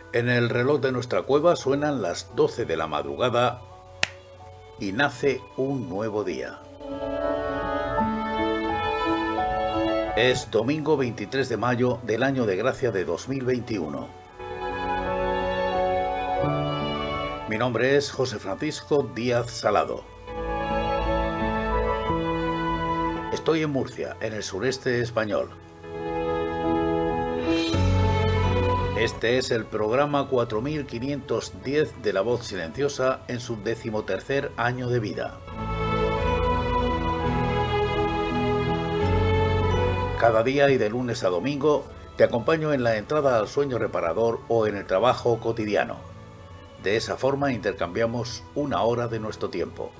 En el reloj de nuestra cueva suenan las 12 de la madrugada y nace un nuevo día. Es domingo 23 de mayo del año de gracia de 2021. Mi nombre es José Francisco Díaz Salado. Estoy en Murcia, en el sureste español. Este es el programa 4510 de La Voz Silenciosa en su 13º año de vida. Cada día y de lunes a domingo te acompaño en la entrada al sueño reparador o en el trabajo cotidiano. De esa forma intercambiamos una hora de nuestro tiempo.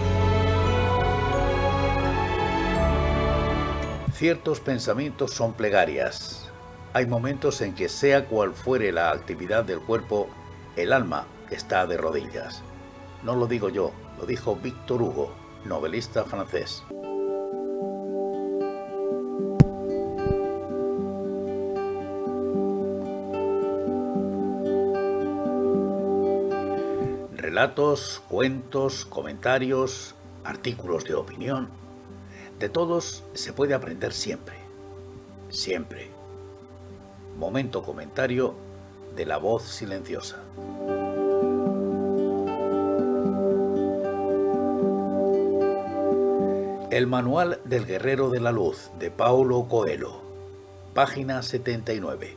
Ciertos pensamientos son plegarias. Hay momentos en que, sea cual fuere la actividad del cuerpo, el alma está de rodillas. No lo digo yo, lo dijo Victor Hugo, novelista francés. Relatos, cuentos, comentarios, artículos de opinión. De todos se puede aprender siempre. Siempre. Momento comentario de La Voz Silenciosa. El Manual del Guerrero de la Luz, de Paulo Coelho. Página 79.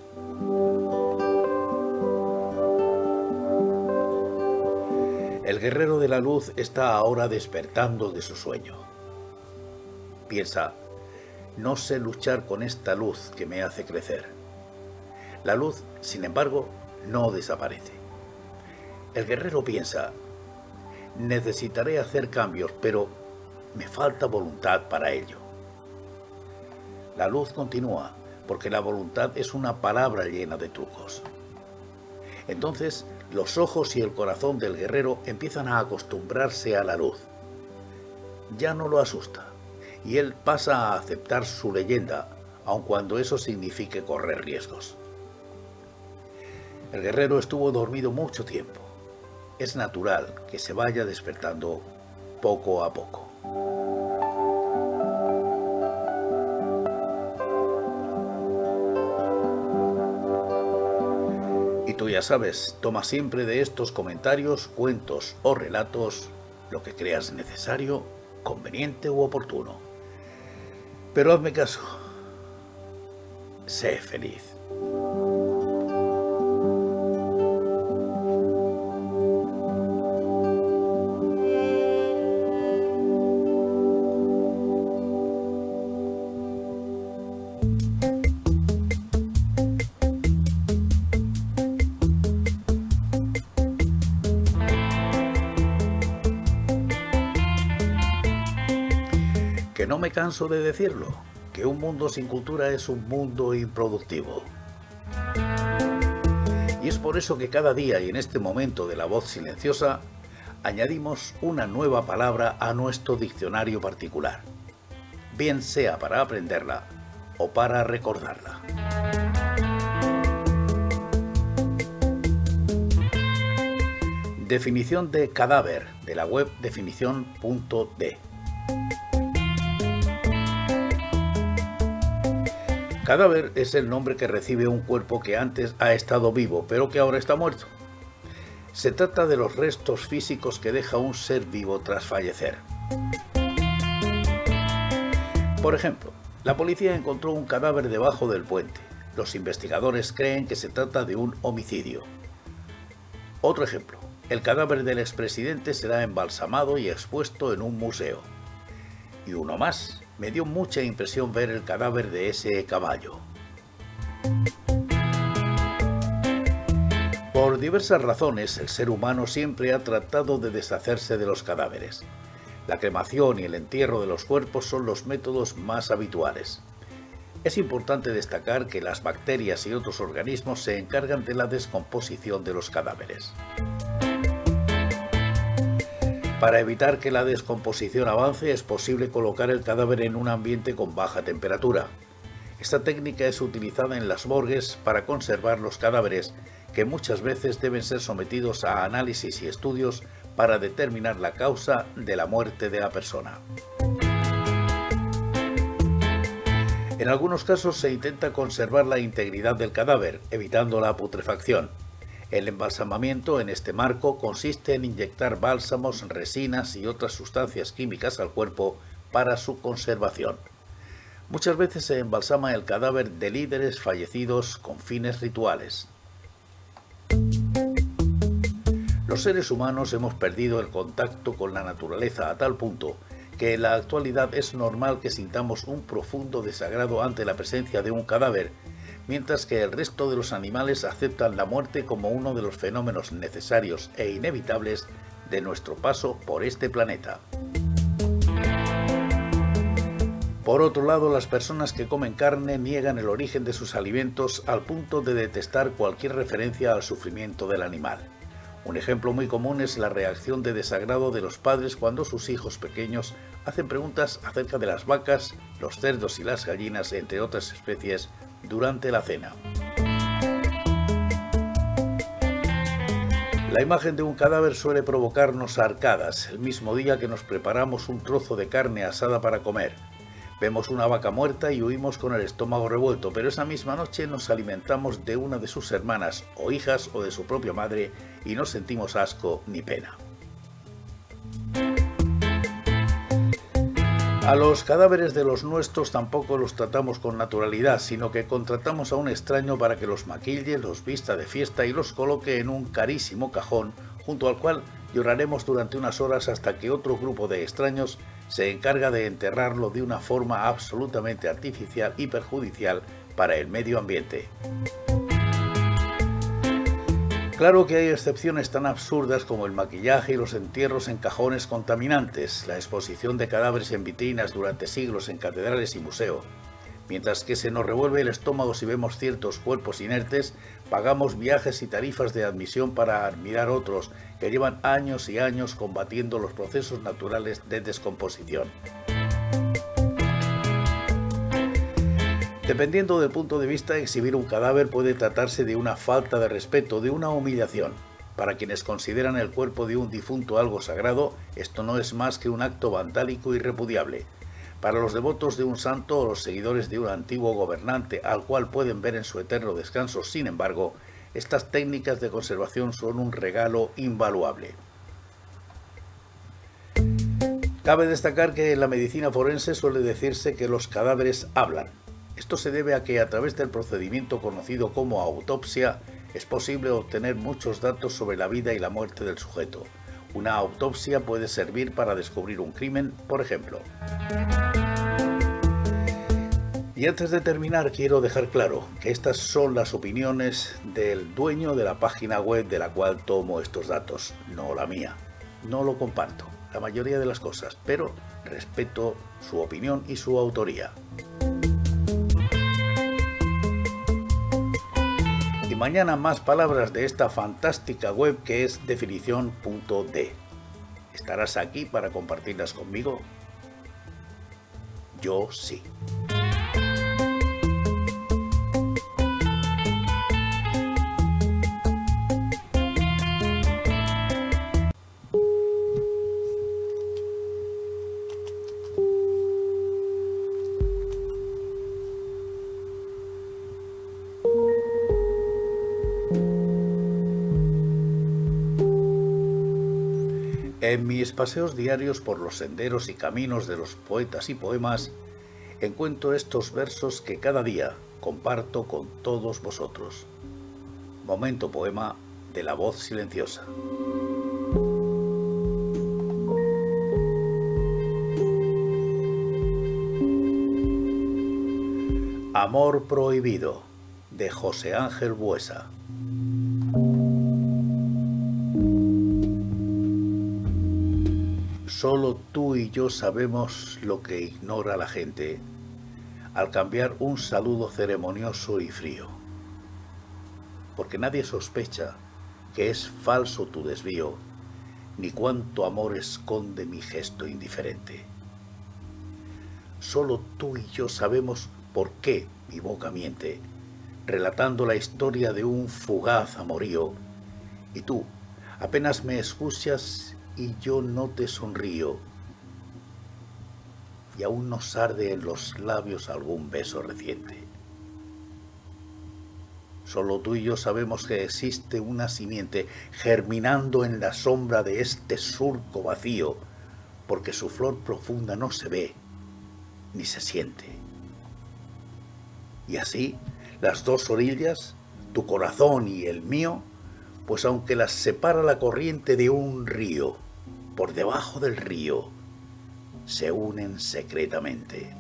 El guerrero de la luz está ahora despertando de su sueño. Piensa, no sé luchar con esta luz que me hace crecer. La luz, sin embargo, no desaparece. El guerrero piensa, necesitaré hacer cambios, pero me falta voluntad para ello. La luz continúa, porque la voluntad es una palabra llena de trucos. Entonces, los ojos y el corazón del guerrero empiezan a acostumbrarse a la luz. Ya no lo asusta, y él pasa a aceptar su leyenda, aun cuando eso signifique correr riesgos. El guerrero estuvo dormido mucho tiempo. Es natural que se vaya despertando poco a poco. Y tú ya sabes, toma siempre de estos comentarios, cuentos o relatos lo que creas necesario, conveniente u oportuno. Pero hazme caso. Sé feliz. Que no me canso de decirlo, que un mundo sin cultura es un mundo improductivo. Y es por eso que cada día y en este momento de La Voz Silenciosa añadimos una nueva palabra a nuestro diccionario particular, bien sea para aprenderla o para recordarla. Definición de cadáver de la web definición.de. Cadáver es el nombre que recibe un cuerpo que antes ha estado vivo, pero que ahora está muerto. Se trata de los restos físicos que deja un ser vivo tras fallecer. Por ejemplo, la policía encontró un cadáver debajo del puente. Los investigadores creen que se trata de un homicidio. Otro ejemplo, el cadáver del expresidente será embalsamado y expuesto en un museo. Y uno más. Me dio mucha impresión ver el cadáver de ese caballo. Por diversas razones, el ser humano siempre ha tratado de deshacerse de los cadáveres. La cremación y el entierro de los cuerpos son los métodos más habituales. Es importante destacar que las bacterias y otros organismos se encargan de la descomposición de los cadáveres. Para evitar que la descomposición avance, es posible colocar el cadáver en un ambiente con baja temperatura. Esta técnica es utilizada en las morgues para conservar los cadáveres que muchas veces deben ser sometidos a análisis y estudios para determinar la causa de la muerte de la persona. En algunos casos se intenta conservar la integridad del cadáver, evitando la putrefacción. El embalsamamiento en este marco consiste en inyectar bálsamos, resinas y otras sustancias químicas al cuerpo para su conservación. Muchas veces se embalsama el cadáver de líderes fallecidos con fines rituales. Los seres humanos hemos perdido el contacto con la naturaleza a tal punto que en la actualidad es normal que sintamos un profundo desagrado ante la presencia de un cadáver, mientras que el resto de los animales aceptan la muerte como uno de los fenómenos necesarios e inevitables de nuestro paso por este planeta. Por otro lado, las personas que comen carne niegan el origen de sus alimentos al punto de detestar cualquier referencia al sufrimiento del animal. Un ejemplo muy común es la reacción de desagrado de los padres cuando sus hijos pequeños hacen preguntas acerca de las vacas, los cerdos y las gallinas, entre otras especies, durante la cena. La imagen de un cadáver suele provocarnos arcadas el mismo día que nos preparamos un trozo de carne asada para comer. Vemos una vaca muerta y huimos con el estómago revuelto, pero esa misma noche nos alimentamos de una de sus hermanas o hijas o de su propia madre y no sentimos asco ni pena. A los cadáveres de los nuestros tampoco los tratamos con naturalidad, sino que contratamos a un extraño para que los maquille, los vista de fiesta y los coloque en un carísimo cajón, junto al cual lloraremos durante unas horas hasta que otro grupo de extraños se encarga de enterrarlo de una forma absolutamente artificial y perjudicial para el medio ambiente. Claro que hay excepciones tan absurdas como el maquillaje y los entierros en cajones contaminantes, la exposición de cadáveres en vitrinas durante siglos en catedrales y museos. Mientras que se nos revuelve el estómago si vemos ciertos cuerpos inertes, pagamos viajes y tarifas de admisión para admirar otros que llevan años y años combatiendo los procesos naturales de descomposición. Dependiendo del punto de vista, exhibir un cadáver puede tratarse de una falta de respeto, de una humillación. Para quienes consideran el cuerpo de un difunto algo sagrado, esto no es más que un acto vandálico y repudiable. Para los devotos de un santo o los seguidores de un antiguo gobernante al cual pueden ver en su eterno descanso, sin embargo, estas técnicas de conservación son un regalo invaluable. Cabe destacar que en la medicina forense suele decirse que los cadáveres hablan. Esto se debe a que a través del procedimiento conocido como autopsia es posible obtener muchos datos sobre la vida y la muerte del sujeto. Una autopsia puede servir para descubrir un crimen, por ejemplo. Y antes de terminar, quiero dejar claro que estas son las opiniones del dueño de la página web de la cual tomo estos datos, no la mía. No lo comparto, la mayoría de las cosas, pero respeto su opinión y su autoría. Y mañana más palabras de esta fantástica web que es definición.de. ¿Estarás aquí para compartirlas conmigo? Yo sí. En mis paseos diarios por los senderos y caminos de los poetas y poemas, encuentro estos versos que cada día comparto con todos vosotros. Momento poema de la voz silenciosa. Amor prohibido, de José Ángel Buesa. Solo tú y yo sabemos lo que ignora la gente al cambiar un saludo ceremonioso y frío. Porque nadie sospecha que es falso tu desvío, ni cuánto amor esconde mi gesto indiferente. Solo tú y yo sabemos por qué mi boca miente, relatando la historia de un fugaz amorío. Y tú apenas me escuchas y yo no te sonrío. Y aún nos arde en los labios algún beso reciente. Solo tú y yo sabemos que existe una simiente germinando en la sombra de este surco vacío, porque su flor profunda no se ve ni se siente. Y así, las dos orillas, tu corazón y el mío, pues aunque las separa la corriente de un río, por debajo del río, se unen secretamente.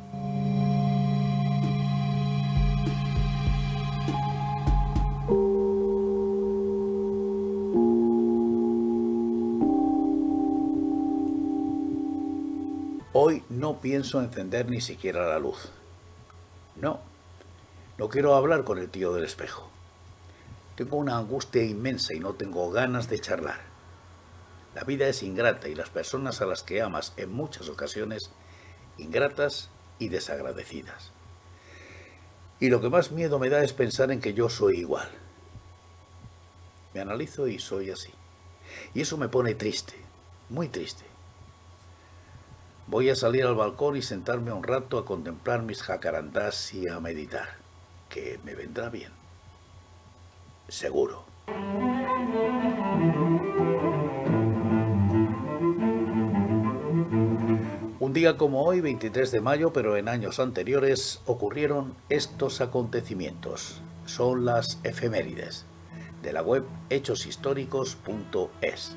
Hoy no pienso encender ni siquiera la luz. No quiero hablar con el tío del espejo. Tengo una angustia inmensa y no tengo ganas de charlar. La vida es ingrata y las personas a las que amas en muchas ocasiones ingratas y desagradecidas. Y lo que más miedo me da es pensar en que yo soy igual. Me analizo y soy así. Y eso me pone triste, muy triste. Voy a salir al balcón y sentarme un rato a contemplar mis jacarandás y a meditar, que me vendrá bien. Seguro. Un día como hoy, 23 de mayo, pero en años anteriores, ocurrieron estos acontecimientos. Son las efemérides, de la web hechoshistóricos.es.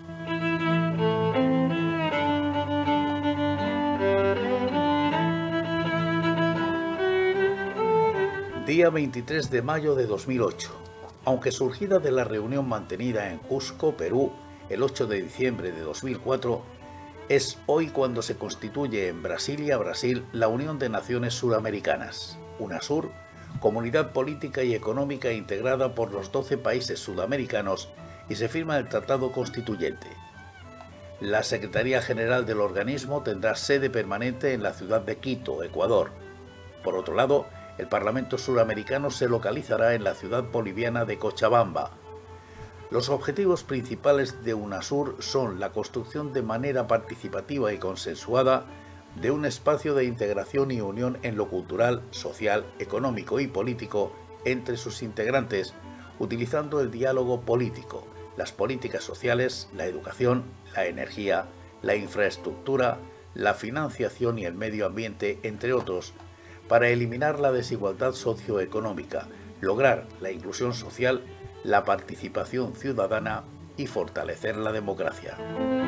Día 23 de mayo de 2008. Aunque surgida de la reunión mantenida en Cusco, Perú, el 8 de diciembre de 2004, es hoy cuando se constituye en Brasilia, Brasil, la Unión de Naciones Suramericanas, UNASUR, comunidad política y económica integrada por los 12 países sudamericanos, y se firma el Tratado Constituyente. La Secretaría General del organismo tendrá sede permanente en la ciudad de Quito, Ecuador. Por otro lado, el Parlamento Suramericano se localizará en la ciudad boliviana de Cochabamba. Los objetivos principales de UNASUR son la construcción de manera participativa y consensuada de un espacio de integración y unión en lo cultural, social, económico y político entre sus integrantes, utilizando el diálogo político, las políticas sociales, la educación, la energía, la infraestructura, la financiación y el medio ambiente, entre otros, para eliminar la desigualdad socioeconómica, lograr la inclusión social, la participación ciudadana y fortalecer la democracia.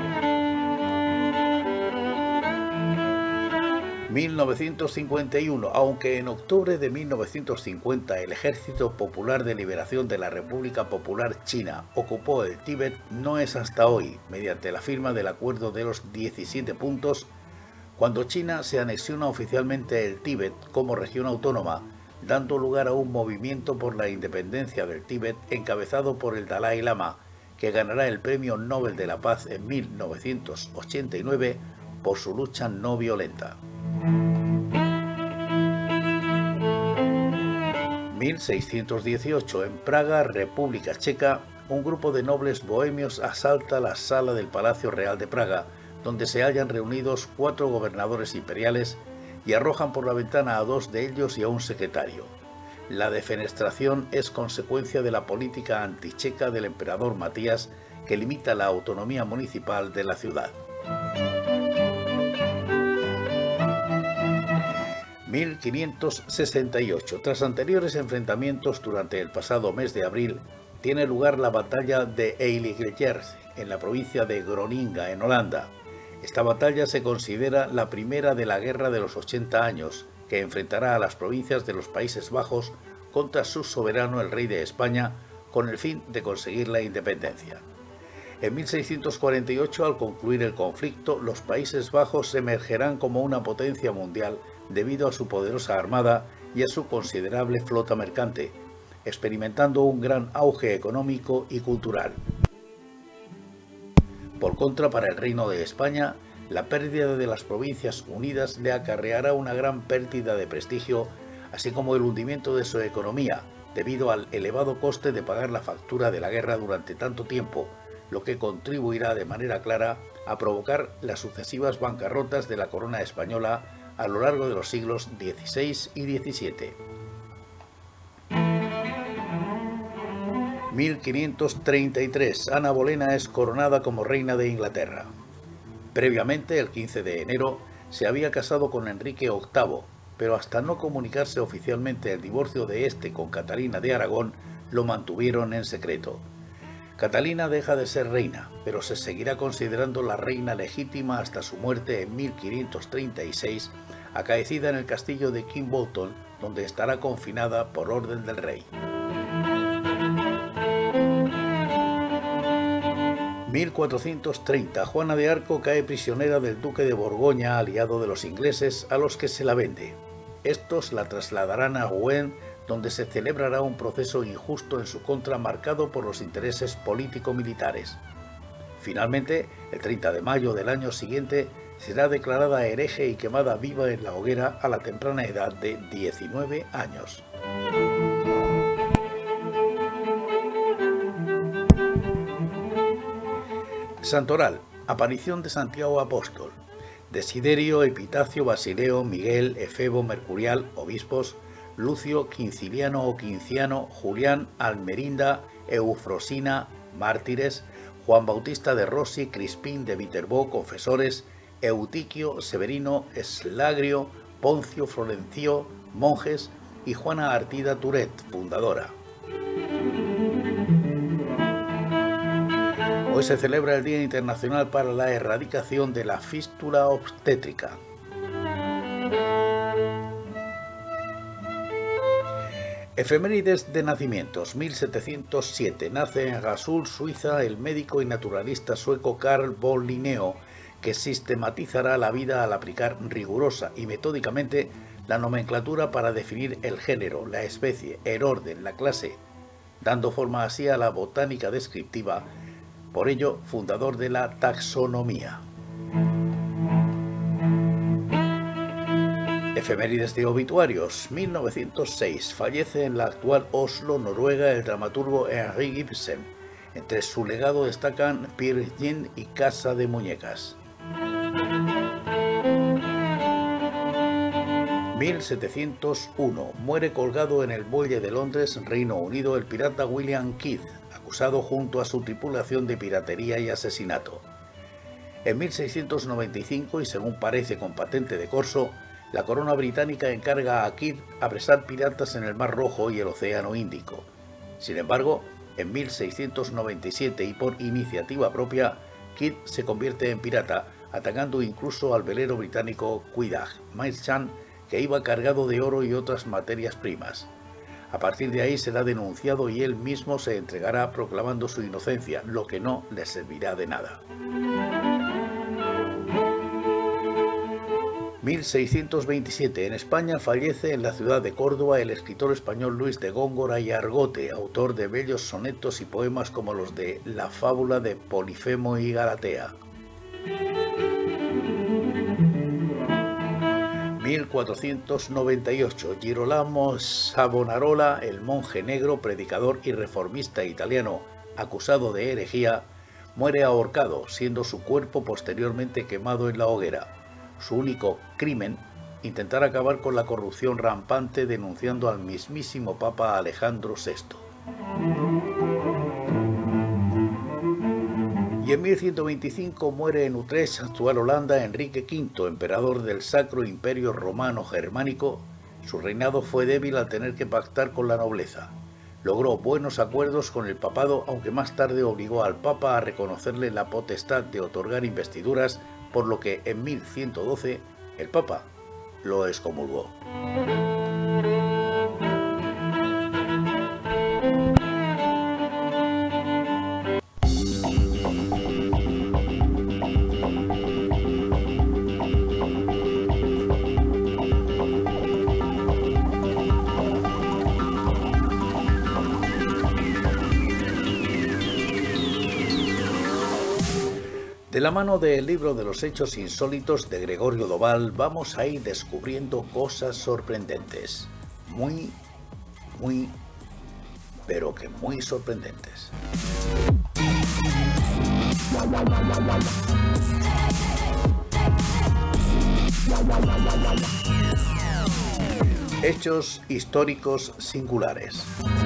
1951. Aunque en octubre de 1950 el Ejército Popular de Liberación de la República Popular China ocupó el Tíbet, no es hasta hoy, mediante la firma del Acuerdo de los 17 puntos, cuando China se anexiona oficialmente el Tíbet como región autónoma, dando lugar a un movimiento por la independencia del Tíbet encabezado por el Dalai Lama, que ganará el Premio Nobel de la Paz en 1989 por su lucha no violenta. 1618. En Praga, República Checa, un grupo de nobles bohemios asalta la sala del Palacio Real de Praga, donde se hallan reunidos 4 gobernadores imperiales, y arrojan por la ventana a 2 de ellos y a un secretario. La defenestración es consecuencia de la política anticheca del emperador Matías, que limita la autonomía municipal de la ciudad. 1568. Tras anteriores enfrentamientos durante el pasado mes de abril, tiene lugar la batalla de Eiligers, en la provincia de Groninga, en Holanda. Esta batalla se considera la primera de la Guerra de los 80 años, que enfrentará a las provincias de los Países Bajos contra su soberano, el rey de España, con el fin de conseguir la independencia. En 1648, al concluir el conflicto, los Países Bajos emergerán como una potencia mundial debido a su poderosa armada y a su considerable flota mercante, experimentando un gran auge económico y cultural. Por contra, para el Reino de España, la pérdida de las Provincias Unidas le acarreará una gran pérdida de prestigio, así como el hundimiento de su economía, debido al elevado coste de pagar la factura de la guerra durante tanto tiempo, lo que contribuirá de manera clara a provocar las sucesivas bancarrotas de la corona española a lo largo de los siglos XVI y XVII. 1533. Ana Bolena es coronada como reina de Inglaterra. Previamente, el 15 de enero, se había casado con Enrique VIII, pero hasta no comunicarse oficialmente el divorcio de este con Catalina de Aragón, lo mantuvieron en secreto. Catalina deja de ser reina, pero se seguirá considerando la reina legítima hasta su muerte en 1536, acaecida en el castillo de Kimbolton, donde estará confinada por orden del rey. 1430. Juana de Arco cae prisionera del duque de Borgoña, aliado de los ingleses, a los que se la vende. Estos la trasladarán a Rouen, donde se celebrará un proceso injusto en su contra marcado por los intereses político-militares. Finalmente, el 30 de mayo del año siguiente, será declarada hereje y quemada viva en la hoguera a la temprana edad de 19 años. Santoral. Aparición de Santiago Apóstol. Desiderio, Epitacio, Basileo, Miguel, Efebo, Mercurial, obispos, Lucio, Quinciliano o Quinciano, Julián, Almerinda, Eufrosina, mártires, Juan Bautista de Rossi, Crispín de Viterbo, confesores, Eutiquio, Severino, Eslagrio, Poncio, Florencio, monjes y Juana Artida Turet, fundadora. Hoy se celebra el Día Internacional para la Erradicación de la Fístula Obstétrica. Efemérides de nacimientos. 1707. Nace en Rasul, Suiza, el médico y naturalista sueco Carl von Linneo, que sistematizará la vida al aplicar rigurosa y metódicamente la nomenclatura para definir el género, la especie, el orden, la clase, dando forma así a la botánica descriptiva, por ello fundador de la taxonomía. Efemérides de obituarios. 1906. Fallece en la actual Oslo, Noruega, el dramaturgo Henrik Ibsen. Entre su legado destacan Peer Gynt y Casa de Muñecas. 1701. Muere colgado en el muelle de Londres, Reino Unido, el pirata William Kidd, acusado junto a su tripulación de piratería y asesinato. En 1695, y según parece con patente de corso, la corona británica encarga a Kidd apresar piratas en el Mar Rojo y el Océano Índico. Sin embargo, en 1697 y por iniciativa propia, Kidd se convierte en pirata, atacando incluso al velero británico Quidagh Merchant, que iba cargado de oro y otras materias primas. A partir de ahí será denunciado y él mismo se entregará proclamando su inocencia, lo que no le servirá de nada. 1627. En España fallece en la ciudad de Córdoba el escritor español Luis de Góngora y Argote, autor de bellos sonetos y poemas como los de La fábula de Polifemo y Galatea. 1498. Girolamo Savonarola, el monje negro, predicador y reformista italiano, acusado de herejía, muere ahorcado, siendo su cuerpo posteriormente quemado en la hoguera. Su único crimen, intentar acabar con la corrupción rampante denunciando al mismísimo Papa Alejandro VI. Y en 1125 muere en Utrecht, actual Holanda, Enrique V, emperador del Sacro Imperio Romano Germánico. Su reinado fue débil al tener que pactar con la nobleza. Logró buenos acuerdos con el papado, aunque más tarde obligó al Papa a reconocerle la potestad de otorgar investiduras, por lo que en 1112 el Papa lo excomulgó. De la mano del libro de los Hechos Insólitos de Gregorio Doval vamos a ir descubriendo cosas sorprendentes, muy pero que muy sorprendentes. Hechos históricos singulares.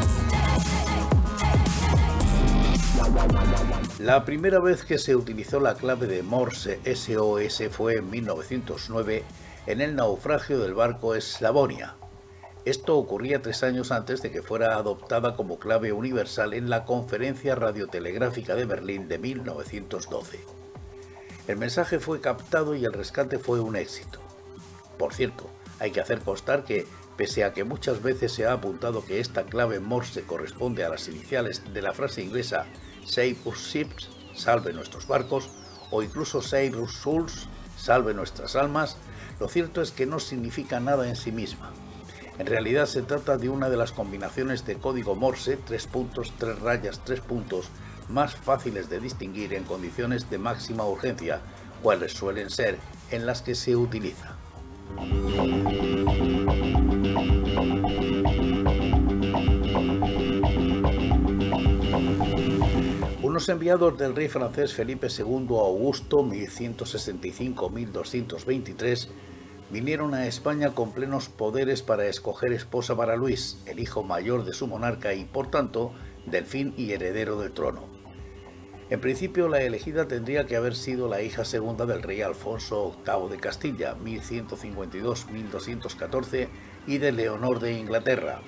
La primera vez que se utilizó la clave de Morse SOS fue en 1909 en el naufragio del barco Eslavonia. Esto ocurría 3 años antes de que fuera adoptada como clave universal en la Conferencia Radiotelegráfica de Berlín de 1912. El mensaje fue captado y el rescate fue un éxito. Por cierto, hay que hacer constar que, pese a que muchas veces se ha apuntado que esta clave Morse corresponde a las iniciales de la frase inglesa Save Our Ships, salve nuestros barcos, o incluso Save Our Souls, salve nuestras almas, lo cierto es que no significa nada en sí misma. En realidad se trata de una de las combinaciones de código Morse, 3 puntos, 3 rayas, 3 puntos, más fáciles de distinguir en condiciones de máxima urgencia, cuales suelen ser en las que se utiliza. Unos enviados del rey francés Felipe II Augusto, 1165-1223, vinieron a España con plenos poderes para escoger esposa para Luis, el hijo mayor de su monarca y, por tanto, delfín y heredero del trono. En principio, la elegida tendría que haber sido la hija segunda del rey Alfonso VIII de Castilla, 1152-1214, y de Leonor de Inglaterra,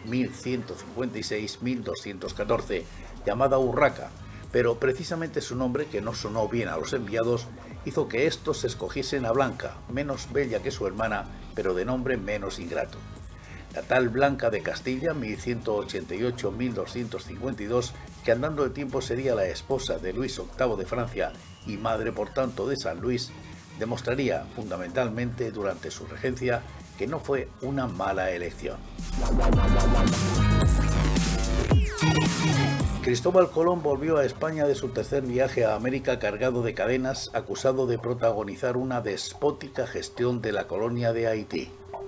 1156-1214, llamada Urraca, pero precisamente su nombre, que no sonó bien a los enviados, hizo que estos escogiesen a Blanca, menos bella que su hermana, pero de nombre menos ingrato. La tal Blanca de Castilla, 1188-1252, que andando el tiempo sería la esposa de Luis VIII de Francia y madre por tanto de San Luis, demostraría fundamentalmente durante su regencia que no fue una mala elección. Cristóbal Colón volvió a España de su tercer viaje a América cargado de cadenas, acusado de protagonizar una despótica gestión de la colonia de Haití.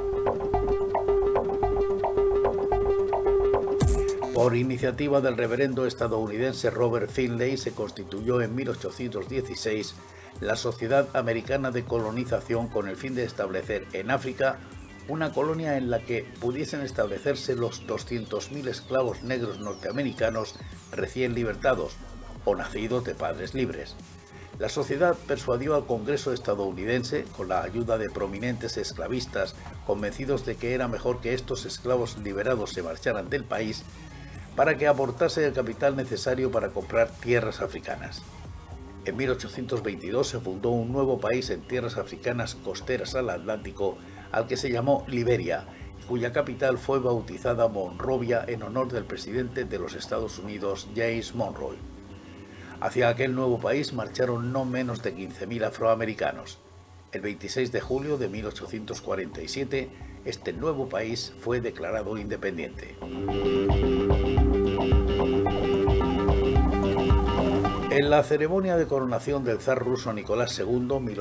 Por iniciativa del reverendo estadounidense Robert Finlay se constituyó en 1816 la Sociedad Americana de Colonización con el fin de establecer en África una colonia en la que pudiesen establecerse los 200.000 esclavos negros norteamericanos recién libertados o nacidos de padres libres. La sociedad persuadió al Congreso estadounidense, con la ayuda de prominentes esclavistas convencidos de que era mejor que estos esclavos liberados se marcharan del país, para que aportase el capital necesario para comprar tierras africanas. En 1822 se fundó un nuevo país en tierras africanas costeras al Atlántico, al que se llamó Liberia, cuya capital fue bautizada Monrovia en honor del presidente de los Estados Unidos, James Monroe. Hacia aquel nuevo país marcharon no menos de 15.000 afroamericanos. El 26 de julio de 1847, este nuevo país fue declarado independiente. En la ceremonia de coronación del zar ruso Nicolás II,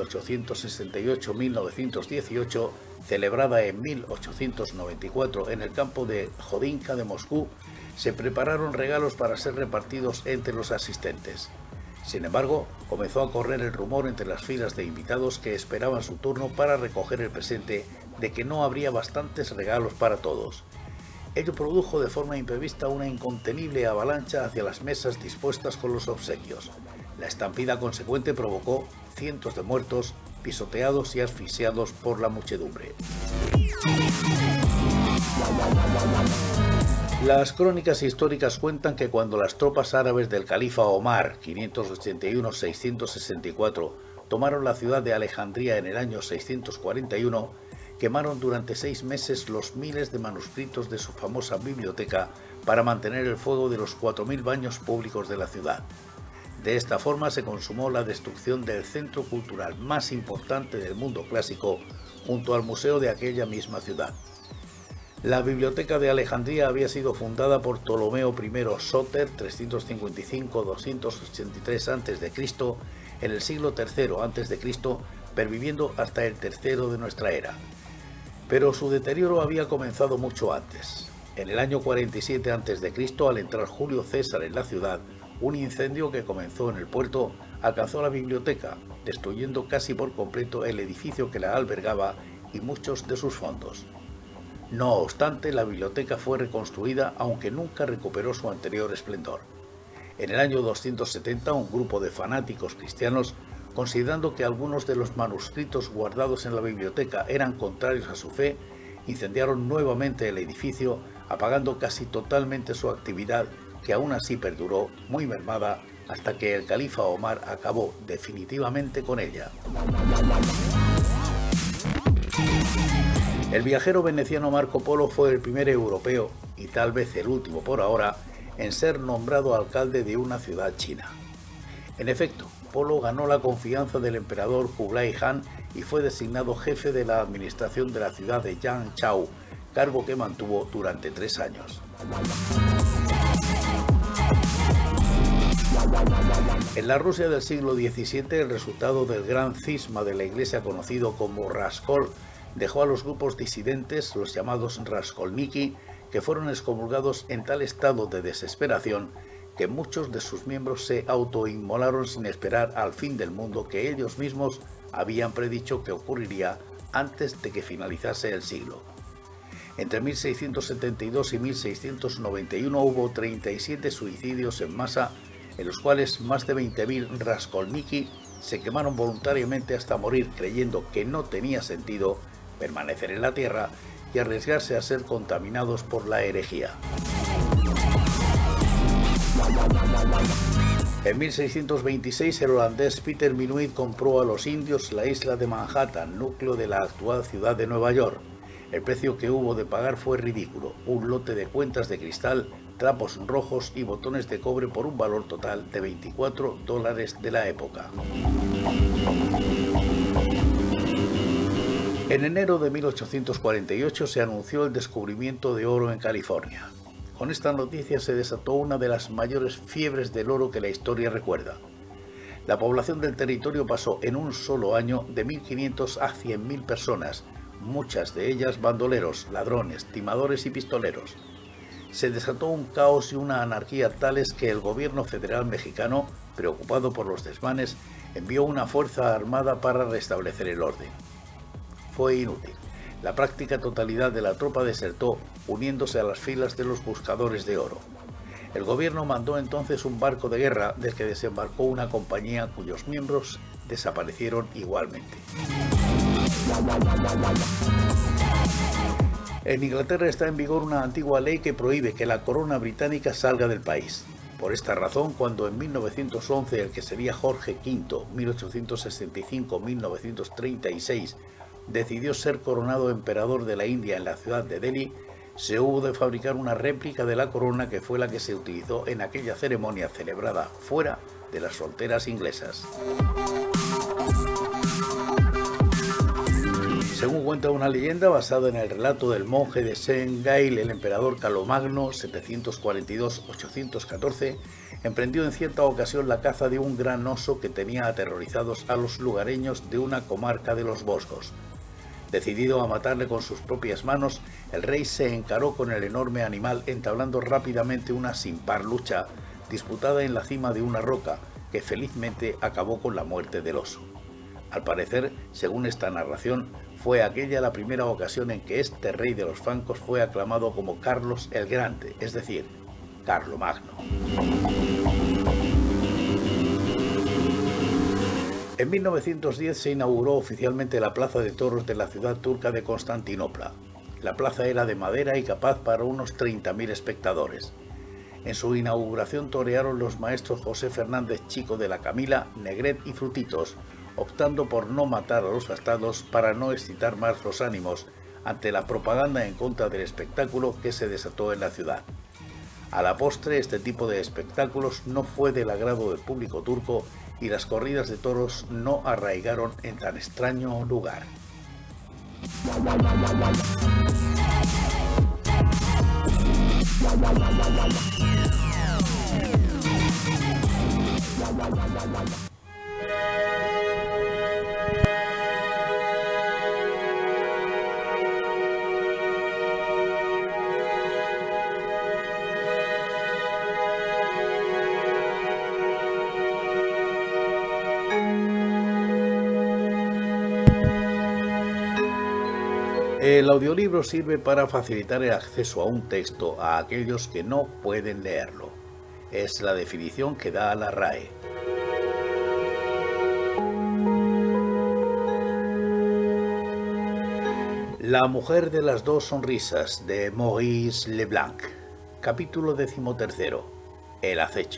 1868-1918, celebrada en 1894 en el campo de Jodinka de Moscú, se prepararon regalos para ser repartidos entre los asistentes. Sin embargo, comenzó a correr el rumor entre las filas de invitados que esperaban su turno para recoger el presente de que no habría bastantes regalos para todos. Ello produjo de forma imprevista una incontenible avalancha hacia las mesas dispuestas con los obsequios. La estampida consecuente provocó cientos de muertos, pisoteados y asfixiados por la muchedumbre. Las crónicas históricas cuentan que cuando las tropas árabes del califa Omar, 581-664, tomaron la ciudad de Alejandría en el año 641, quemaron durante 6 meses los miles de manuscritos de su famosa biblioteca para mantener el fuego de los 4.000 baños públicos de la ciudad. De esta forma se consumó la destrucción del centro cultural más importante del mundo clásico, junto al museo de aquella misma ciudad. La biblioteca de Alejandría había sido fundada por Ptolomeo I Sóter, 355-283 a.C., en el siglo III a.C., perviviendo hasta el tercero de nuestra era. Pero su deterioro había comenzado mucho antes. En el año 47 a.C., al entrar Julio César en la ciudad, un incendio que comenzó en el puerto alcanzó la biblioteca, destruyendo casi por completo el edificio que la albergaba y muchos de sus fondos. No obstante, la biblioteca fue reconstruida, aunque nunca recuperó su anterior esplendor. En el año 270, un grupo de fanáticos cristianos, considerando que algunos de los manuscritos guardados en la biblioteca eran contrarios a su fe, incendiaron nuevamente el edificio, apagando casi totalmente su actividad, que aún así perduró muy mermada hasta que el califa Omar acabó definitivamente con ella. El viajero veneciano Marco Polo fue el primer europeo, y tal vez el último por ahora, en ser nombrado alcalde de una ciudad china. En efecto, Polo ganó la confianza del emperador Kublai Khan y fue designado jefe de la administración de la ciudad de Yangzhou, cargo que mantuvo durante 3 años. En la Rusia del siglo XVII, el resultado del gran cisma de la Iglesia conocido como Raskol dejó a los grupos disidentes, los llamados Raskolniki, que fueron excomulgados en tal estado de desesperación que muchos de sus miembros se autoinmolaron sin esperar al fin del mundo que ellos mismos habían predicho que ocurriría antes de que finalizase el siglo. Entre 1672 y 1691 hubo 37 suicidios en masa, en los cuales más de 20.000 Raskolniki se quemaron voluntariamente hasta morir, creyendo que no tenía sentido permanecer en la tierra y arriesgarse a ser contaminados por la herejía. En 1626 el holandés Peter Minuit compró a los indios la isla de Manhattan, núcleo de la actual ciudad de Nueva York. El precio que hubo de pagar fue ridículo, un lote de cuentas de cristal, trapos rojos y botones de cobre por un valor total de $24 de la época. En enero de 1848 se anunció el descubrimiento de oro en California. Con esta noticia se desató una de las mayores fiebres del oro que la historia recuerda. La población del territorio pasó en un solo año de 1.500 a 100.000 personas, muchas de ellas bandoleros, ladrones, timadores y pistoleros. Se desató un caos y una anarquía tales que el gobierno federal mexicano, preocupado por los desmanes, envió una fuerza armada para restablecer el orden. Fue inútil. La práctica totalidad de la tropa desertó, uniéndose a las filas de los buscadores de oro. El gobierno mandó entonces un barco de guerra del que desembarcó una compañía cuyos miembros desaparecieron igualmente. En Inglaterra está en vigor una antigua ley que prohíbe que la corona británica salga del país. Por esta razón, cuando en 1911 el que sería Jorge V, 1865-1936, decidió ser coronado emperador de la India en la ciudad de Delhi, se hubo de fabricar una réplica de la corona que fue la que se utilizó en aquella ceremonia celebrada fuera de las fronteras inglesas. Según cuenta una leyenda basada en el relato del monje de Saint Gail, el emperador Carlomagno, 742-814, emprendió en cierta ocasión la caza de un gran oso que tenía aterrorizados a los lugareños de una comarca de los Vosgos. Decidido a matarle con sus propias manos, el rey se encaró con el enorme animal, entablando rápidamente una sin par lucha, disputada en la cima de una roca, que felizmente acabó con la muerte del oso. Al parecer, según esta narración, fue aquella la primera ocasión en que este rey de los francos fue aclamado como Carlos el Grande, es decir, Carlomagno. En 1910 se inauguró oficialmente la Plaza de Toros de la ciudad turca de Constantinopla. La plaza era de madera y capaz para unos 30.000 espectadores. En su inauguración torearon los maestros José Fernández Chico de la Camila, Negret y Frutitos, optando por no matar a los gastados para no excitar más los ánimos ante la propaganda en contra del espectáculo que se desató en la ciudad. A la postre, este tipo de espectáculos no fue del agrado del público turco y las corridas de toros no arraigaron en tan extraño lugar. El audiolibro sirve para facilitar el acceso a un texto a aquellos que no pueden leerlo. Es la definición que da la RAE. La mujer de las dos sonrisas, de Maurice Leblanc. Capítulo 13. El acecho.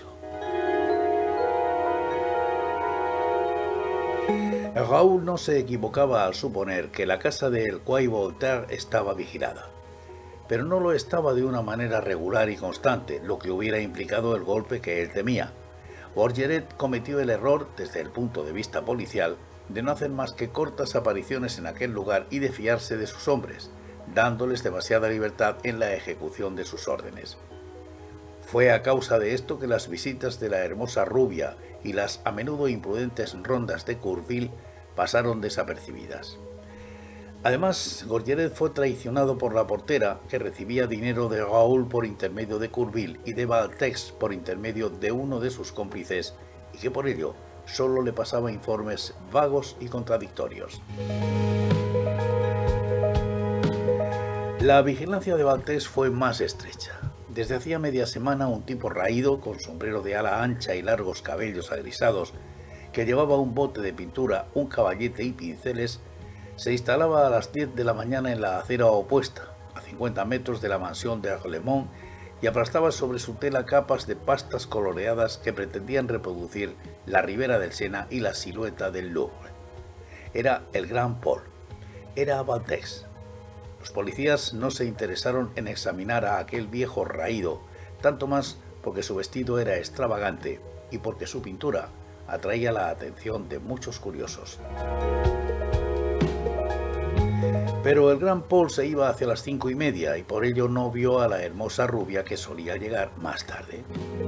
Raoul no se equivocaba al suponer que la casa de El Quai Voltaire estaba vigilada, pero no lo estaba de una manera regular y constante, lo que hubiera implicado el golpe que él temía. Gorgeret cometió el error, desde el punto de vista policial, de no hacer más que cortas apariciones en aquel lugar y de fiarse de sus hombres, dándoles demasiada libertad en la ejecución de sus órdenes. Fue a causa de esto que las visitas de la hermosa rubia y las a menudo imprudentes rondas de Courville pasaron desapercibidas. Además, Gorgeret fue traicionado por la portera, que recibía dinero de Raoul por intermedio de Courville y de Valtex por intermedio de uno de sus cómplices, y que por ello solo le pasaba informes vagos y contradictorios. La vigilancia de Valtex fue más estrecha. Desde hacía media semana un tipo raído, con sombrero de ala ancha y largos cabellos agrisados, que llevaba un bote de pintura, un caballete y pinceles, se instalaba a las 10 de la mañana en la acera opuesta, a 50 metros de la mansión de Arlemont, y aplastaba sobre su tela capas de pastas coloreadas que pretendían reproducir la ribera del Sena y la silueta del Louvre. Era el Gran Paul. Era Valtex. Los policías no se interesaron en examinar a aquel viejo raído, tanto más porque su vestido era extravagante y porque su pintura atraía la atención de muchos curiosos. Pero el Gran Paul se iba hacia las 5:30 y por ello no vio a la hermosa rubia que solía llegar más tarde.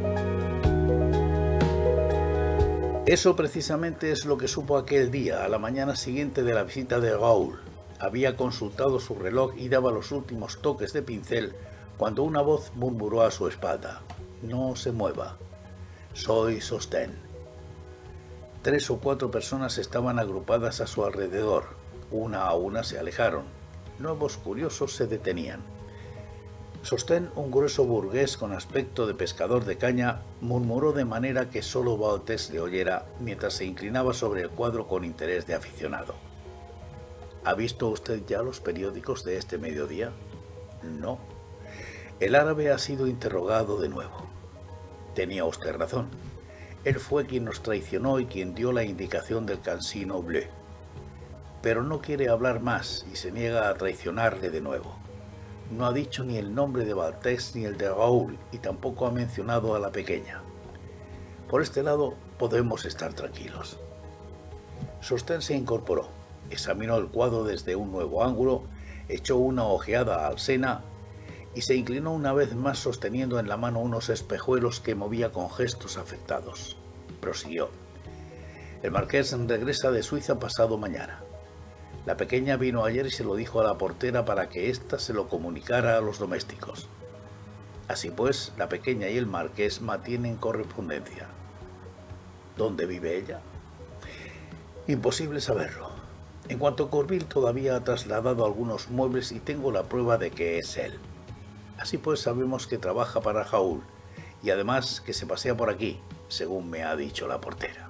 Eso precisamente es lo que supo aquel día, a la mañana siguiente de la visita de Raoul. Había consultado su reloj y daba los últimos toques de pincel cuando una voz murmuró a su espalda: «No se mueva. Soy Sostén». 3 o 4 personas estaban agrupadas a su alrededor. Una a una se alejaron. Nuevos curiosos se detenían. Sostén, un grueso burgués con aspecto de pescador de caña, murmuró de manera que solo Valtex le oyera mientras se inclinaba sobre el cuadro con interés de aficionado. ¿Ha visto usted ya los periódicos de este mediodía? No. El árabe ha sido interrogado de nuevo. Tenía usted razón. Él fue quien nos traicionó y quien dio la indicación del Casino Bleu. Pero no quiere hablar más y se niega a traicionarle de nuevo. No ha dicho ni el nombre de Valtex ni el de Raoul y tampoco ha mencionado a la pequeña. Por este lado podemos estar tranquilos. Sostén se incorporó, examinó el cuadro desde un nuevo ángulo, echó una ojeada al Sena y se inclinó una vez más sosteniendo en la mano unos espejuelos que movía con gestos afectados. Prosiguió: «El marqués regresa de Suiza pasado mañana. La pequeña vino ayer y se lo dijo a la portera para que ésta se lo comunicara a los domésticos. Así pues, la pequeña y el marqués mantienen correspondencia». ¿Dónde vive ella? Imposible saberlo. En cuanto a Courville, todavía ha trasladado algunos muebles y tengo la prueba de que es él. Así pues, sabemos que trabaja para Raoul y además que se pasea por aquí, según me ha dicho la portera.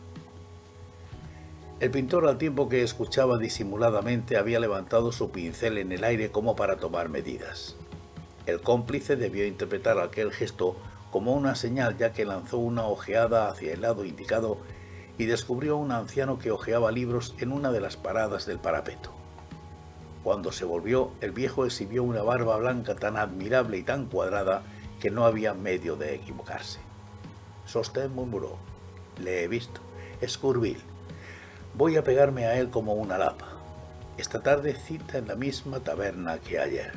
El pintor, al tiempo que escuchaba disimuladamente, había levantado su pincel en el aire como para tomar medidas. El cómplice debió interpretar aquel gesto como una señal, ya que lanzó una ojeada hacia el lado indicado y descubrió a un anciano que hojeaba libros en una de las paradas del parapeto. Cuando se volvió, el viejo exhibió una barba blanca tan admirable y tan cuadrada que no había medio de equivocarse. Sostén murmuró: «Le he visto. Es Courville. Voy a pegarme a él como una lapa. Esta tarde cita en la misma taberna que ayer».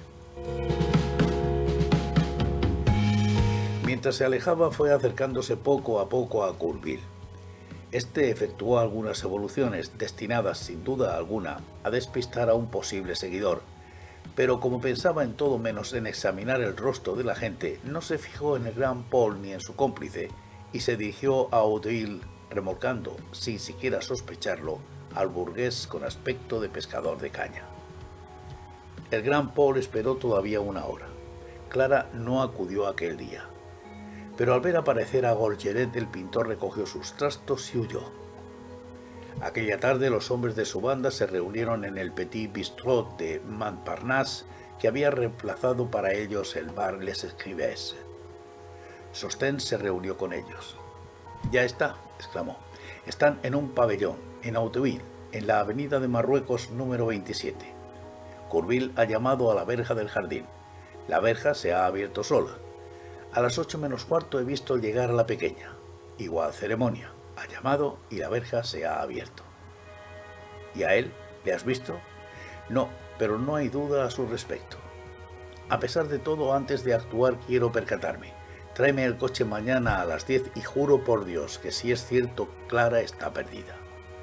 Mientras se alejaba, fue acercándose poco a poco a Courville. Este efectuó algunas evoluciones destinadas, sin duda alguna, a despistar a un posible seguidor, pero como pensaba en todo menos en examinar el rostro de la gente, no se fijó en el Gran Paul ni en su cómplice, y se dirigió a Audeuil, remolcando, sin siquiera sospecharlo, al burgués con aspecto de pescador de caña. El gran Paul esperó todavía una hora. Clara no acudió aquel día. Pero al ver aparecer a Gorgeret, el pintor recogió sus trastos y huyó. Aquella tarde los hombres de su banda se reunieron en el Petit Bistrot de Montparnasse, que había reemplazado para ellos el bar Les Escribes. Sosten se reunió con ellos. «Ya está», exclamó. «Están en un pabellón, en Auteuil, en la avenida de Marruecos número 27. Courville ha llamado a la verja del jardín. La verja se ha abierto sola. A las 8 menos cuarto he visto llegar a la pequeña. Igual ceremonia. Ha llamado y la verja se ha abierto». «¿Y a él? ¿Le has visto?» «No, pero no hay duda a su respecto. A pesar de todo, antes de actuar quiero percatarme. Tráeme el coche mañana a las 10 y juro por Dios que si es cierto, Clara está perdida».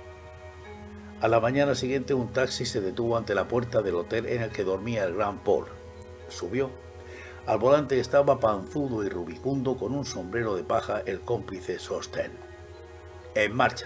A la mañana siguiente un taxi se detuvo ante la puerta del hotel en el que dormía el gran Paul. Subió. Al volante estaba panzudo y rubicundo con un sombrero de paja el cómplice Sosten. «En marcha».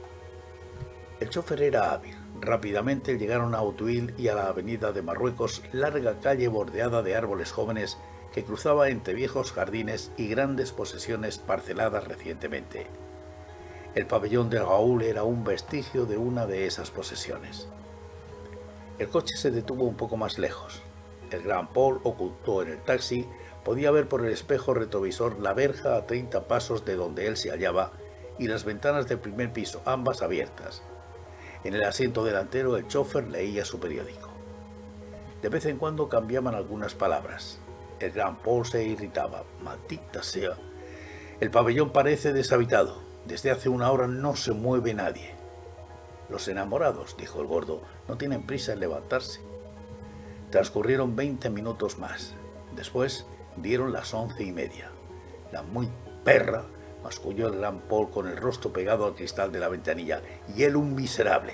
El chofer era hábil. Rápidamente llegaron a Auteuil y a la avenida de Marruecos, larga calle bordeada de árboles jóvenes que cruzaba entre viejos jardines y grandes posesiones parceladas recientemente. El pabellón de Raoul era un vestigio de una de esas posesiones. El coche se detuvo un poco más lejos. El gran Paul, oculto en el taxi, podía ver por el espejo retrovisor la verja a 30 pasos de donde él se hallaba y las ventanas del primer piso, ambas abiertas. En el asiento delantero el chofer leía su periódico. De vez en cuando cambiaban algunas palabras. El gran Paul se irritaba. «Maldita sea. El pabellón parece deshabitado. Desde hace una hora no se mueve nadie». «Los enamorados», dijo el gordo, «no tienen prisa en levantarse». Transcurrieron 20 minutos más. Después dieron las 11:30. «La muy perra», masculló el gran Paul con el rostro pegado al cristal de la ventanilla. «Y él un miserable».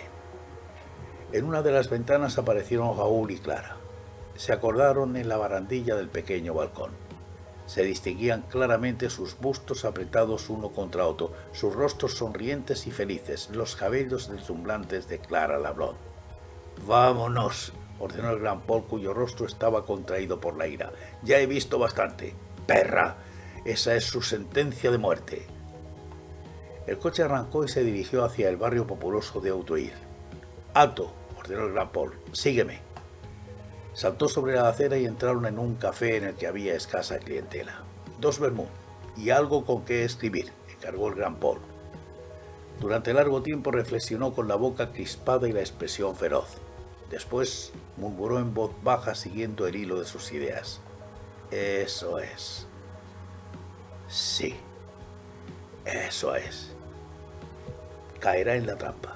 En una de las ventanas aparecieron Raoul y Clara. Se acordaron en la barandilla del pequeño balcón. Se distinguían claramente sus bustos apretados uno contra otro, sus rostros sonrientes y felices, los cabellos deslumbrantes de Clara la Blonde. «Vámonos», ordenó el gran Paul, cuyo rostro estaba contraído por la ira. «Ya he visto bastante. Perra. Esa es su sentencia de muerte». El coche arrancó y se dirigió hacia el barrio populoso de Auteuil. «Alto», ordenó el gran Paul. «Sígueme». Saltó sobre la acera y entraron en un café en el que había escasa clientela. 2 vermut y algo con qué escribir, encargó el gran Paul. Durante largo tiempo reflexionó con la boca crispada y la expresión feroz. Después murmuró en voz baja siguiendo el hilo de sus ideas. «Eso es. Sí, eso es. Caerá en la trampa.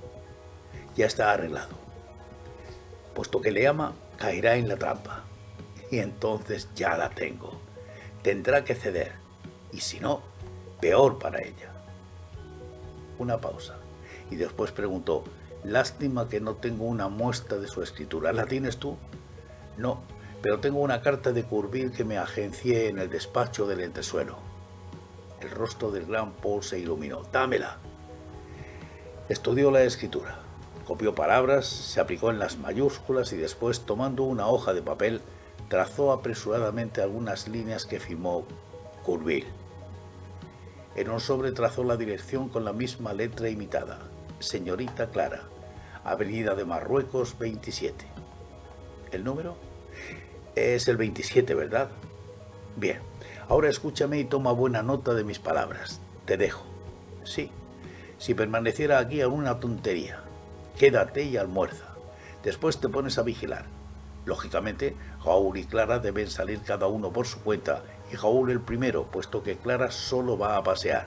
Ya está arreglado. Puesto que le ama, caerá en la trampa. Y entonces ya la tengo. Tendrá que ceder. Y si no, peor para ella». Una pausa. Y después preguntó: «Lástima que no tengo una muestra de su escritura. ¿La tienes tú?» «No, pero tengo una carta de Courville que me agencié en el despacho del entresuelo». El rostro del gran Paul se iluminó. «Dámela». Estudió la escritura. Copió palabras, se aplicó en las mayúsculas y después, tomando una hoja de papel, trazó apresuradamente algunas líneas que firmó Courville. En un sobre trazó la dirección con la misma letra imitada: «Señorita Clara, avenida de Marruecos 27. ¿El número? Es el 27, ¿verdad? Bien, ahora escúchame y toma buena nota de mis palabras. Te dejo. Sí, si permaneciera aquí a una tontería. Quédate y almuerza. Después te pones a vigilar. Lógicamente, Raoul y Clara deben salir cada uno por su cuenta, y Raoul el primero, puesto que Clara solo va a pasear.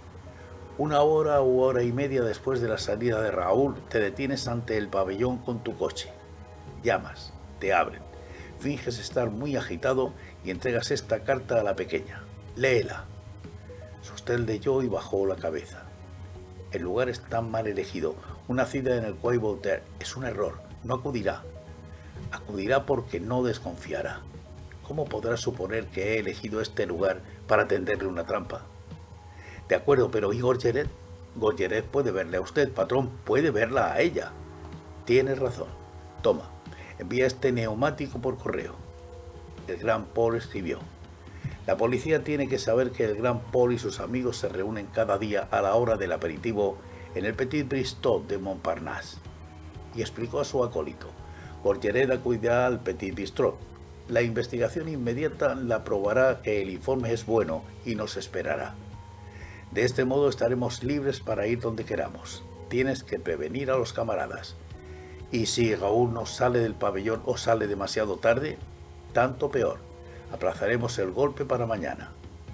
1 hora u hora y media después de la salida de Raoul, te detienes ante el pabellón con tu coche. Llamas, te abren, finges estar muy agitado y entregas esta carta a la pequeña. Léela». Sosten leyó y bajó la cabeza. «El lugar es tan mal elegido. Una cita en el Quai Voltaire es un error. No acudirá. Acudirá porque no desconfiará. ¿Cómo podrá suponer que he elegido este lugar para tenderle una trampa? De acuerdo, pero ¿y Gorgeret? Gorgeret puede verle a usted, patrón, puede verla a ella». «Tienes razón. Toma, Envía este neumático por correo. El gran Paul escribió: la policía tiene que saber que el gran Paul y sus amigos se reúnen cada día a la hora del aperitivo en el Petit Bristol de Montparnasse. Y explicó a su acólito: Gorgereda cuida al Petit Bistrot. La investigación inmediata la probará que el informe es bueno y nos esperará. De este modo estaremos libres para ir donde queramos. Tienes que prevenir a los camaradas. Y si Raúl no sale del pabellón o sale demasiado tarde, tanto peor. Aplazaremos el golpe para mañana.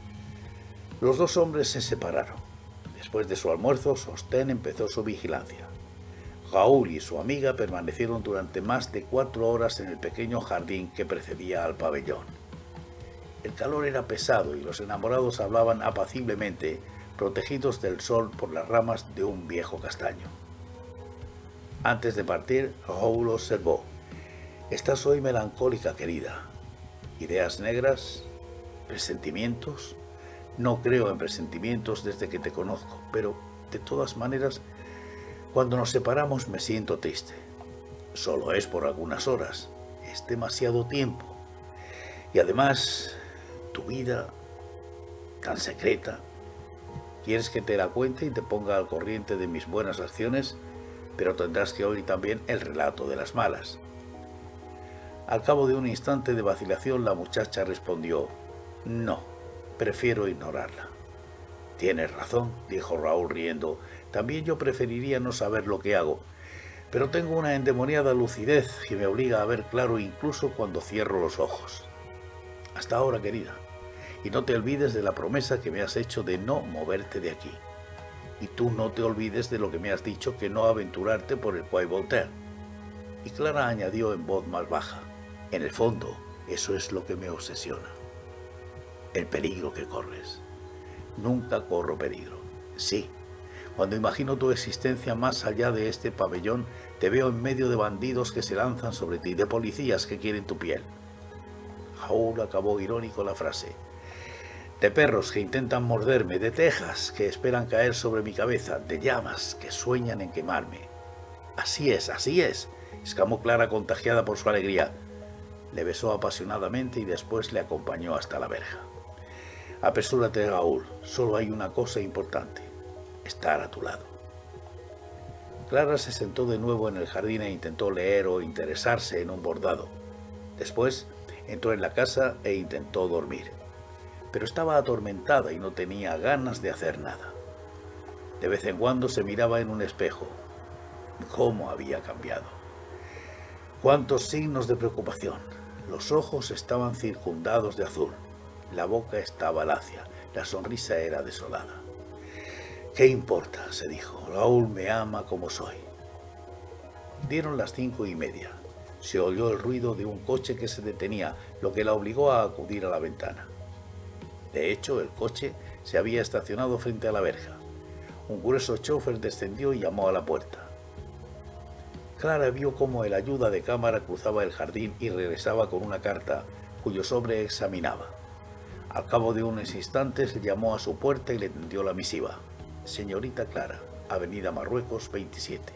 Los dos hombres se separaron. Después de su almuerzo, Sostén empezó su vigilancia. Raúl y su amiga permanecieron durante más de 4 horas en el pequeño jardín que precedía al pabellón. El calor era pesado y los enamorados hablaban apaciblemente, protegidos del sol por las ramas de un viejo castaño. Antes de partir, Raúl observó: «Estás hoy melancólica, querida. ¿Ideas negras? ¿Presentimientos? No creo en presentimientos desde que te conozco, pero, de todas maneras, cuando nos separamos me siento triste. Solo es por algunas horas. Es demasiado tiempo. Y además, tu vida, tan secreta. Quieres que te la cuente y te ponga al corriente de mis buenas acciones, pero tendrás que oír también el relato de las malas». Al cabo de un instante de vacilación, la muchacha respondió: «No, prefiero ignorarla». «Tienes razón», dijo Raúl riendo. «También yo preferiría no saber lo que hago, pero tengo una endemoniada lucidez que me obliga a ver claro incluso cuando cierro los ojos. Hasta ahora, querida, y no te olvides de la promesa que me has hecho de no moverte de aquí. Y tú no te olvides de lo que me has dicho, que no aventurarte por el Quai Voltaire». Y Clara añadió en voz más baja: «En el fondo, eso es lo que me obsesiona. El peligro que corres». «Nunca corro peligro. Sí. Cuando imagino tu existencia más allá de este pabellón, te veo en medio de bandidos que se lanzan sobre ti, de policías que quieren tu piel». Raúl acabó irónico la frase: «De perros que intentan morderme, de tejas que esperan caer sobre mi cabeza, de llamas que sueñan en quemarme». «Así es, exclamó Clara, contagiada por su alegría. Le besó apasionadamente y después le acompañó hasta la verja. «Apresúrate, Raúl, solo hay una cosa importante: estar a tu lado». Clara se sentó de nuevo en el jardín e intentó leer o interesarse en un bordado. Después entró en la casa e intentó dormir, pero estaba atormentada y no tenía ganas de hacer nada. De vez en cuando se miraba en un espejo. ¿Cómo había cambiado? Cuántos signos de preocupación. Los ojos estaban circundados de azul, la boca estaba lacia, la sonrisa era desolada. «¿Qué importa?», se dijo. «Raúl me ama como soy». Dieron las 5:30. Se oyó el ruido de un coche que se detenía, lo que la obligó a acudir a la ventana. De hecho, el coche se había estacionado frente a la verja. Un grueso chofer descendió y llamó a la puerta. Clara vio cómo el ayuda de cámara cruzaba el jardín y regresaba con una carta cuyo sobre examinaba. Al cabo de unos instantes llamó a su puerta y le tendió la misiva: «Señorita Clara, Avenida Marruecos 27».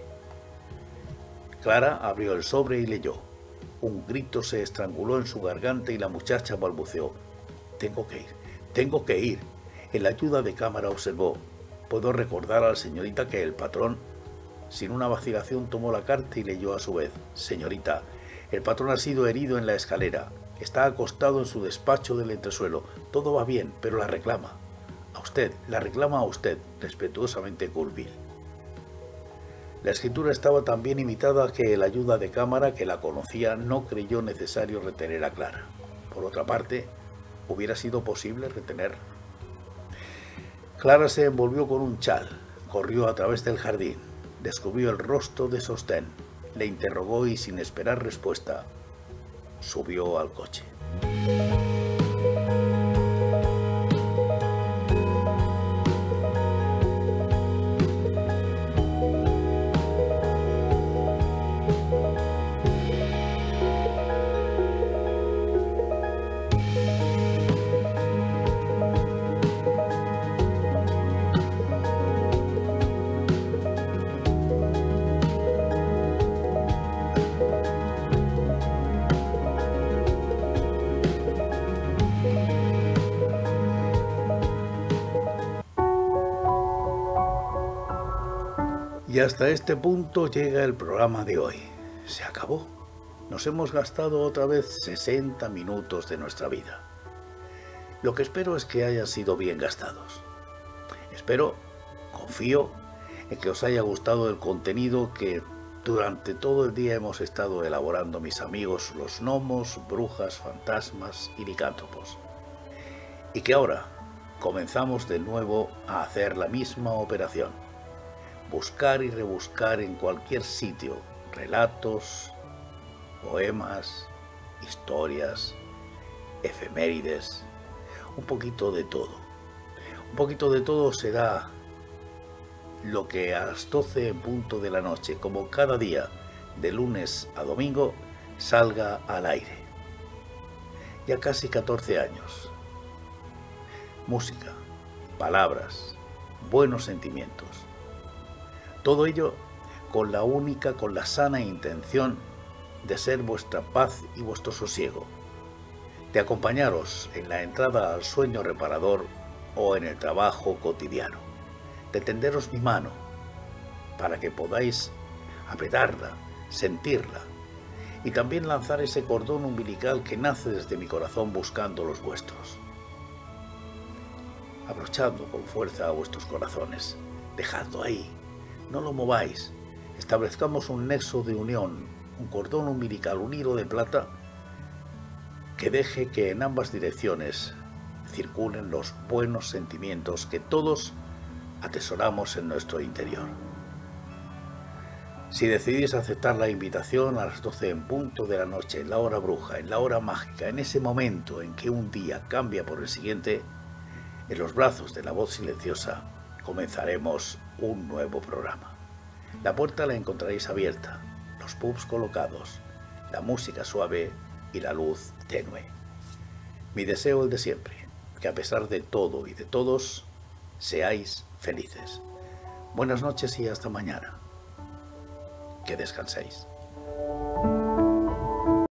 Clara abrió el sobre y leyó. Un grito se estranguló en su garganta y la muchacha balbuceó: «Tengo que ir». El ayuda de cámara observó: «¿Puedo recordar a la señorita que el patrón...». Sin una vacilación tomó la carta y leyó a su vez: «Señorita, el patrón ha sido herido en la escalera. Está acostado en su despacho del entresuelo. Todo va bien, pero la reclama. La reclama a usted, respetuosamente, Courville». La escritura estaba tan bien imitada que el ayuda de cámara, que la conocía, no creyó necesario retener a Clara. Por otra parte, ¿hubiera sido posible retenerla? Clara se envolvió con un chal, corrió a través del jardín, descubrió el rostro de Sostén, le interrogó y, sin esperar respuesta, subió al coche. Y hasta este punto llega el programa de hoy. Se acabó. Nos hemos gastado otra vez 60 minutos de nuestra vida. Lo que espero es que hayan sido bien gastados. Confío en que os haya gustado el contenido que durante todo el día hemos estado elaborando mis amigos los gnomos, brujas, fantasmas y licántropos. Y que ahora comenzamos de nuevo a hacer la misma operación. Buscar y rebuscar en cualquier sitio relatos, poemas, historias, efemérides, un poquito de todo. Un poquito de todo será lo que a las 12 en punto de la noche, como cada día, de lunes a domingo, salga al aire. Ya casi 14 años. Música, palabras, buenos sentimientos. Todo ello con la sana intención de ser vuestra paz y vuestro sosiego, de acompañaros en la entrada al sueño reparador o en el trabajo cotidiano, de tenderos mi mano para que podáis apretarla, sentirla y también lanzar ese cordón umbilical que nace desde mi corazón buscando los vuestros. Abrochadlo con fuerza a vuestros corazones, dejadlo ahí, no lo mováis, establezcamos un nexo de unión, un cordón umbilical, un hilo de plata que deje que en ambas direcciones circulen los buenos sentimientos que todos atesoramos en nuestro interior. Si decidís aceptar la invitación a las 12 en punto de la noche, en la hora bruja, en la hora mágica, en ese momento en que un día cambia por el siguiente, en los brazos de la voz silenciosa comenzaremos un nuevo programa. La puerta la encontraréis abierta, los pubs colocados, la música suave y la luz tenue. Mi deseo el de siempre, que a pesar de todo y de todos, seáis felices. Buenas noches y hasta mañana. Que descanséis.